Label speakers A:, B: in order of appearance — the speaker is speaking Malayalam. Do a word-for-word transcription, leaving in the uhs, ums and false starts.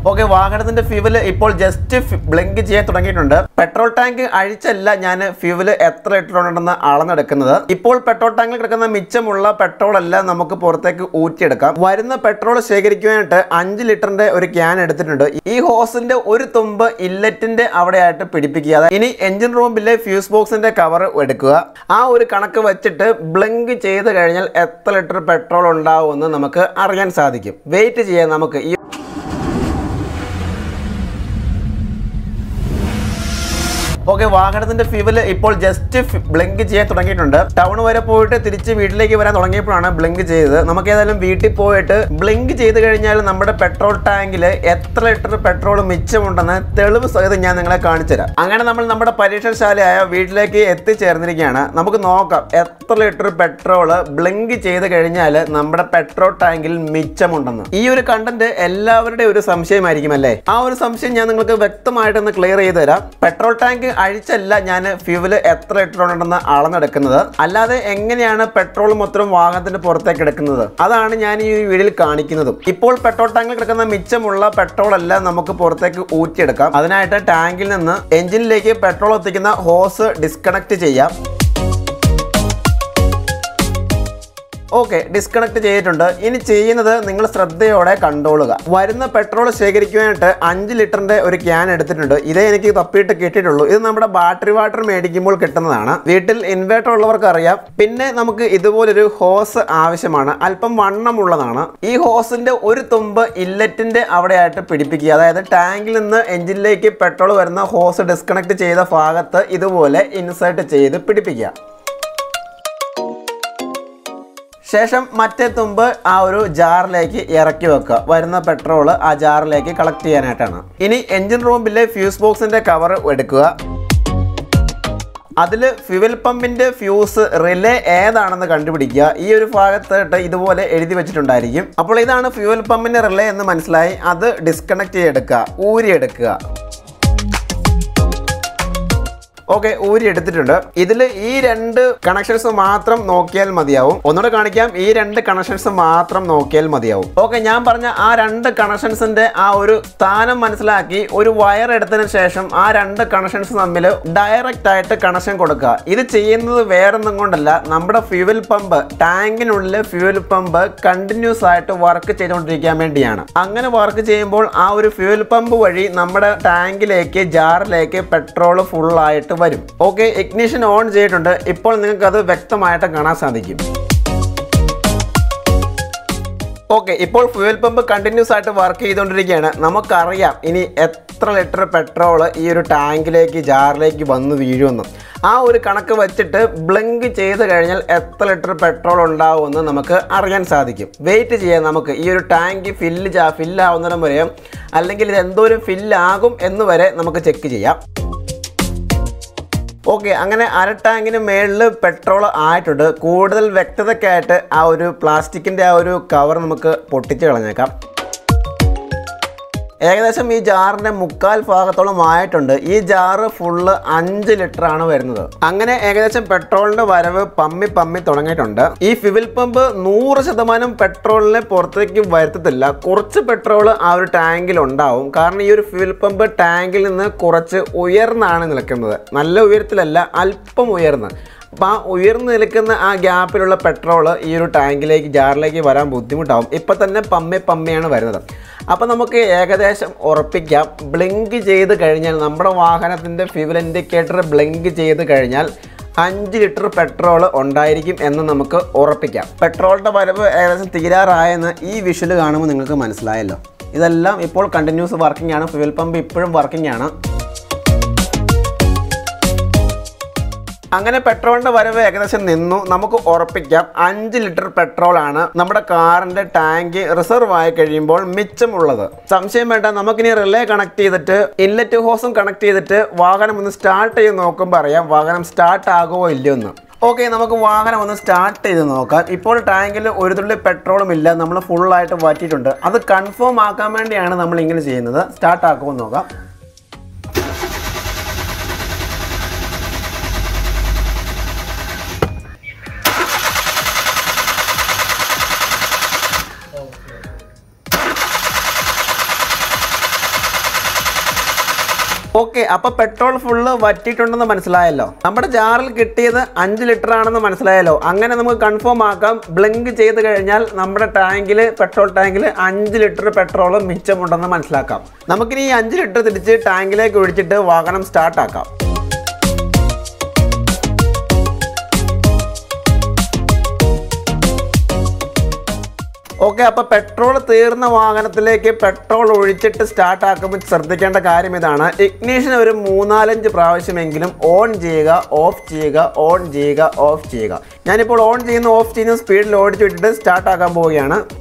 A: ഓക്കെ, വാഹനത്തിന്റെ ഫ്യൂവൽ ഇപ്പോൾ ജസ്റ്റ് ബ്ലിങ്ക് ചെയ്യാൻ തുടങ്ങിയിട്ടുണ്ട്. പെട്രോൾ ടാങ്ക് അഴിച്ചല്ല ഞാൻ ഫ്യൂവൽ എത്ര ലിറ്റർ ഉണ്ടെന്ന് അളന്നെടുക്കുന്നത്. ഇപ്പോൾ പെട്രോൾ ടാങ്കിൽ കിടക്കുന്ന മിച്ചമുള്ള പെട്രോൾ എല്ലാം നമുക്ക് പുറത്തേക്ക് ഊറ്റിയെടുക്കാം. വരുന്ന പെട്രോൾ ശേഖരിക്കുവാനായിട്ട് അഞ്ച് ലിറ്ററിന്റെ ഒരു ക്യാൻ എടുത്തിട്ടുണ്ട്. ഈ ഹോസിന്റെ ഒരു തുമ്പ് ഇല്ലറ്റിന്റെ അവിടെയായിട്ട് പിടിപ്പിക്കുക. ഇനി എഞ്ചിൻ റൂമിലെ ഫ്യൂസ് ബോക്സിന്റെ കവർ എടുക്കുക. ആ ഒരു കണക്ക് വെച്ചിട്ട് ബ്ലിങ്ക് ചെയ്ത് കഴിഞ്ഞാൽ എത്ര ലിറ്റർ പെട്രോൾ ഉണ്ടാവുമെന്ന് നമുക്ക് അറിയാൻ സാധിക്കും. വെയിറ്റ് ചെയ്യാൻ നമുക്ക്. ഈ ഓക്കെ, വാഹനത്തിന്റെ ഫ്യൂവൽ ഇപ്പോൾ ജസ്റ്റ് ബ്ലിങ്ക് ചെയ്യാൻ തുടങ്ങിയിട്ടുണ്ട്. ടൗൺ വരെ പോയിട്ട് തിരിച്ച് വീട്ടിലേക്ക് വരാൻ തുടങ്ങിയപ്പോഴാണ് ബ്ലിങ്ക് ചെയ്തത്. നമുക്ക് ഏതായാലും വീട്ടിൽ പോയിട്ട് ബ്ലിങ്ക് ചെയ്ത് കഴിഞ്ഞാൽ നമ്മുടെ പെട്രോൾ ടാങ്കിൽ എത്ര ലിറ്റർ പെട്രോൾ മിച്ചമുണ്ടെന്ന് തെളിവ് സഹിതം ഞാൻ നിങ്ങളെ കാണിച്ചു തരാം. അങ്ങനെ നമ്മൾ നമ്മുടെ പരീക്ഷണശാലയായ വീട്ടിലേക്ക് എത്തിച്ചേർന്നിരിക്കുകയാണ്. നമുക്ക് നോക്കാം എത്ര ലിറ്റർ പെട്രോൾ ബ്ലിങ്ക് ചെയ്ത് കഴിഞ്ഞാൽ നമ്മുടെ പെട്രോൾ ടാങ്കിൽ മിച്ചമുണ്ടെന്ന്. ഈ ഒരു കണ്ടന്റ് എല്ലാവരുടെയും ഒരു സംശയമായിരിക്കും അല്ലേ? ആ ഒരു സംശയം ഞാൻ നിങ്ങൾക്ക് വ്യക്തമായിട്ടൊന്ന് ക്ലിയർ ചെയ്ത് തരാം. പെട്രോൾ ടാങ്ക് അഴിച്ചല്ല ഞാൻ ഫ്യൂവൽ എത്ര ലിറ്റർ ഉണ്ടെന്ന് അളന്നെടുക്കുന്നത്. അല്ലാതെ എങ്ങനെയാണ് പെട്രോൾ മൊത്തം വാഹനത്തിന്റെ പുറത്തേക്ക് എടുക്കുന്നത് അതാണ് ഞാൻ ഈ വീഡിയോയിൽ കാണിക്കുന്നതും. ഇപ്പോൾ പെട്രോൾ ടാങ്കിൽ കിടക്കുന്ന മിച്ചമുള്ള പെട്രോൾ എല്ലാം നമുക്ക് പുറത്തേക്ക് ഊറ്റിയെടുക്കാം. അതിനായിട്ട് ടാങ്കിൽ നിന്ന് എഞ്ചിനിലേക്ക് പെട്രോൾ എത്തിക്കുന്ന ഹോസ് ഡിസ്കണക്ട് ചെയ്യാം. ഓക്കെ, ഡിസ്കണക്ട് ചെയ്തിട്ടുണ്ട്. ഇനി ചെയ്യുന്നത് നിങ്ങൾ ശ്രദ്ധയോടെ കണ്ടോളുക. വരുന്ന പെട്രോൾ ശേഖരിക്കുവാനായിട്ട് അഞ്ച് ലിറ്ററിന്റെ ഒരു ക്യാൻ എടുത്തിട്ടുണ്ട്. ഇതേ എനിക്ക് തപ്പിയിട്ട് കിട്ടിയിട്ടുള്ളൂ. ഇത് നമ്മുടെ ബാറ്ററി വാട്ടർ മേടിക്കുമ്പോൾ കിട്ടുന്നതാണ്. വീട്ടിൽ ഇൻവേർട്ടർ ഉള്ളവർക്ക് അറിയാം. പിന്നെ നമുക്ക് ഇതുപോലൊരു ഹോസ് ആവശ്യമാണ്. അല്പം വണ്ണമുള്ളതാണ്. ഈ ഹോസിന്റെ ഒരു തുമ്പ് ഇല്ലറ്റിന്റെ അവിടെയായിട്ട് പിടിപ്പിക്കുക. അതായത് ടാങ്കിൽ നിന്ന് എഞ്ചിനിലേക്ക് പെട്രോൾ വരുന്ന ഹോസ് ഡിസ്കണക്ട് ചെയ്ത ഭാഗത്ത് ഇതുപോലെ ഇൻസേർട്ട് ചെയ്ത് പിടിപ്പിക്കുക. ശേഷം മറ്റേ തുമ്പ് ആ ഒരു ജാറിലേക്ക് ഇറക്കി വെക്കുക. വരുന്ന പെട്രോൾ ആ ജാറിലേക്ക് കളക്ട് ചെയ്യാനായിട്ടാണ്. ഇനി എഞ്ചിൻ റൂമിലെ ഫ്യൂസ് ബോക്സിന്റെ കവർ എടുക്കുക. അതിൽ ഫ്യൂവൽ പമ്പിന്റെ ഫ്യൂസ് റിലേ ഏതാണെന്ന് കണ്ടുപിടിക്കുക. ഈ ഒരു ഭാഗത്തായിട്ട് ഇതുപോലെ എഴുതി വെച്ചിട്ടുണ്ടായിരിക്കും. അപ്പോൾ ഇതാണ് ഫ്യൂവൽ പമ്പിന്റെ റിലേ എന്ന് മനസ്സിലായി. അത് ഡിസ്കണക്ട് ചെയ്തെടുക്കുക, ഊരിയെടുക്കുക. ഓക്കെ, ഊരി എടുത്തിട്ടുണ്ട്. ഇതിൽ ഈ രണ്ട് കണക്ഷൻസ് മാത്രം നോക്കിയാൽ മതിയാവും. ഒന്നുകൂടെ കാണിക്കാം. ഈ രണ്ട് കണക്ഷൻസ് മാത്രം നോക്കിയാൽ മതിയാവും. ഓക്കെ, ഞാൻ പറഞ്ഞ ആ രണ്ട് കണക്ഷൻസിന്റെ ആ ഒരു സ്ഥാനം മനസ്സിലാക്കി ഒരു വയർ എടുത്തതിന് ശേഷം ആ രണ്ട് കണക്ഷൻസ് തമ്മിൽ ഡയറക്റ്റ് ആയിട്ട് കണക്ഷൻ കൊടുക്കുക. ഇത് ചെയ്യുന്നത് വേറൊന്നും കൊണ്ടല്ല, നമ്മുടെ ഫ്യൂവൽ പമ്പ് ടാങ്കിനുള്ളിലെ ഫ്യൂവൽ പമ്പ് കണ്ടിന്യൂസ് ആയിട്ട് വർക്ക് ചെയ്തുകൊണ്ടിരിക്കാൻ വേണ്ടിയാണ്. അങ്ങനെ വർക്ക് ചെയ്യുമ്പോൾ ആ ഒരു ഫ്യൂവൽ പമ്പ് വഴി നമ്മുടെ ടാങ്കിലേക്ക് ജാറിലേക്ക് പെട്രോൾ ഫുൾ ആയിട്ട് വരും. ഓക്കെ, ഇഗ്നിഷൻ ഓൺ ചെയ്തിട്ടുണ്ട്. ഇപ്പോൾ നിങ്ങൾക്ക് അത് വ്യക്തമായിട്ട് കാണാൻ സാധിക്കും. ഓക്കെ, ഇപ്പോൾ ഫ്യൂവൽ പമ്പ് കണ്ടിന്യൂസ് ആയിട്ട് വർക്ക് ചെയ്തുകൊണ്ടിരിക്കുകയാണ്. നമുക്കറിയാം ഇനി എത്ര ലിറ്റർ പെട്രോൾ ഈ ഒരു ടാങ്കിലേക്ക് ജാറിലേക്ക് വന്ന് വീഴുമെന്ന്. ആ ഒരു കണക്ക് വെച്ചിട്ട് ബ്ലിങ്ക് ചെയ്ത് കഴിഞ്ഞാൽ എത്ര ലിറ്റർ പെട്രോൾ ഉണ്ടാവുമെന്ന് നമുക്ക് അറിയാൻ സാധിക്കും. വെയിറ്റ് ചെയ്യാം നമുക്ക്. ഈ ഒരു ടാങ്ക് ഫില്ല് ഫില്ലാവുന്നതിനും വരെയും അല്ലെങ്കിൽ ഇത് എന്തോരം ഫില്ലാകും എന്ന് വരെ നമുക്ക് ചെക്ക് ചെയ്യാം. ഓക്കെ, അങ്ങനെ അര ടാങ്കിന് മേളിൽ പെട്രോൾ ആയിട്ടുണ്ട്. കൂടുതൽ വ്യക്തതയ്ക്കായിട്ട് ആ ഒരു പ്ലാസ്റ്റിക്കിൻ്റെ ആ ഒരു കവർ നമുക്ക് പൊട്ടിച്ച് കളഞ്ഞേക്കാം. ഏകദേശം ഈ ജാറിന്റെ മുക്കാൽ ഭാഗത്തോളം ആയിട്ടുണ്ട്. ഈ ജാറ് ഫുള്ള് അഞ്ച് ലിറ്റർ ആണ് വരുന്നത്. അങ്ങനെ ഏകദേശം പെട്രോളിന്റെ വരവ് പമ്മി പമ്മി തുടങ്ങിയിട്ടുണ്ട്. ഈ ഫ്യൂവൽ പമ്പ് നൂറ് ശതമാനം പെട്രോളിനെ പുറത്തേക്ക് വരുത്തത്തില്ല. കുറച്ച് പെട്രോൾ ആ ഒരു ടാങ്കിൽ ഉണ്ടാവും. കാരണം ഈ ഒരു ഫ്യൂവൽ പമ്പ് ടാങ്കിൽ നിന്ന് കുറച്ച് ഉയർന്നാണ് നിൽക്കുന്നത്. നല്ല ഉയരത്തിലല്ല, അല്പം ഉയർന്ന്. അപ്പോൾ ആ ഉയർന്നു നിൽക്കുന്ന ആ ഗ്യാപ്പിലുള്ള പെട്രോൾ ഈ ഒരു ടാങ്കിലേക്ക് ജാറിലേക്ക് വരാൻ ബുദ്ധിമുട്ടാവും. ഇപ്പം തന്നെ പമ്മി പമ്മിയാണ് വരുന്നത്. അപ്പോൾ നമുക്ക് ഏകദേശം ഉറപ്പിക്കാം, ബ്ലിങ്ക് ചെയ്ത് കഴിഞ്ഞാൽ നമ്മുടെ വാഹനത്തിൻ്റെ ഫ്യൂവൽ ഇൻഡിക്കേറ്റർ ബ്ലിങ്ക് ചെയ്ത് കഴിഞ്ഞാൽ അഞ്ച് ലിറ്റർ പെട്രോൾ ഉണ്ടായിരിക്കും എന്ന് നമുക്ക് ഉറപ്പിക്കാം. പെട്രോളിൻ്റെ വരവ് ഏകദേശം തീരാറായെന്ന് ഈ വിഷ്വൽ കാണുമ്പോൾ നിങ്ങൾക്ക് മനസ്സിലായല്ലോ. ഇതെല്ലാം ഇപ്പോൾ കണ്ടിന്യൂസ് വർക്കിംഗ് ആണ്. ഫ്യൂവൽ പമ്പ് ഇപ്പോഴും വർക്കിംഗ് ആണ്. അങ്ങനെ പെട്രോളിന്റെ വരവ് ഏകദേശം നിന്നു. നമുക്ക് ഉറപ്പിക്കാം അഞ്ച് ലിറ്റർ പെട്രോളാണ് നമ്മുടെ കാറിന്റെ ടാങ്ക് റിസർവ് ആയി കഴിയുമ്പോൾ മിച്ചമുള്ളത്. സംശയം വേണ്ട, നമുക്കിനി റിലേ കണക്ട് ചെയ്തിട്ട് ഇൻലെറ്റ് ഹോസും കണക്ട് ചെയ്തിട്ട് വാഹനം ഒന്ന് സ്റ്റാർട്ട് ചെയ്ത് നോക്കുമ്പോൾ അറിയാം വാഹനം സ്റ്റാർട്ട് ആകുമോ ഇല്ലയോ എന്ന്. ഓക്കെ, നമുക്ക് വാഹനം ഒന്ന് സ്റ്റാർട്ട് ചെയ്ത് നോക്കാം. ഇപ്പോൾ ടാങ്കിൽ ഒരു തുള്ളി പെട്രോളും ഇല്ല, നമ്മൾ ഫുള്ളായിട്ട് വാറ്റിയിട്ടുണ്ട്. അത് കൺഫേം ആക്കാൻ വേണ്ടിയാണ് നമ്മൾ ഇങ്ങനെ ചെയ്യുന്നത്. സ്റ്റാർട്ട് ആക്കുമോ നോക്കാം. ഓക്കെ, അപ്പോൾ പെട്രോൾ ഫുള്ള് വറ്റിയിട്ടുണ്ടെന്ന് മനസ്സിലായല്ലോ. നമ്മുടെ ജാറിൽ കിട്ടിയത് അഞ്ച് ലിറ്റർ ആണെന്ന് മനസ്സിലായല്ലോ. അങ്ങനെ നമുക്ക് കൺഫേം ആക്കാം, ബ്ലിങ്ക് ചെയ്ത് കഴിഞ്ഞാൽ നമ്മുടെ ടാങ്കിൽ പെട്രോൾ ടാങ്കിൽ അഞ്ച് ലിറ്റർ പെട്രോൾ മിച്ചമുണ്ടെന്ന് മനസ്സിലാക്കാം. നമുക്കിനി ഈ അഞ്ച് ലിറ്റർ തിരിച്ച് ടാങ്കിലേക്ക് ഒഴിച്ചിട്ട് വാഹനം സ്റ്റാർട്ടാക്കാം. ഓക്കെ, അപ്പോൾ പെട്രോൾ തീർന്ന വാഹനത്തിലേക്ക് പെട്രോൾ ഒഴിച്ചിട്ട് സ്റ്റാർട്ട് ആക്കുമ്പോൾ ശ്രദ്ധിക്കേണ്ട കാര്യം ഇതാണ്. ഇഗ്നിഷൻ ഒരു മൂന്നാലഞ്ച് പ്രാവശ്യമെങ്കിലും ഓൺ ചെയ്യുക, ഓഫ് ചെയ്യുക, ഓൺ ചെയ്യുക, ഓഫ് ചെയ്യുക. ഞാനിപ്പോൾ ഓൺ ചെയ്യുന്ന ഓഫ് ചെയ്യുന്ന സ്പീഡിൽ ഓടിച്ചു വിട്ടിട്ട് സ്റ്റാർട്ട് ആക്കാൻ പോവുകയാണ്.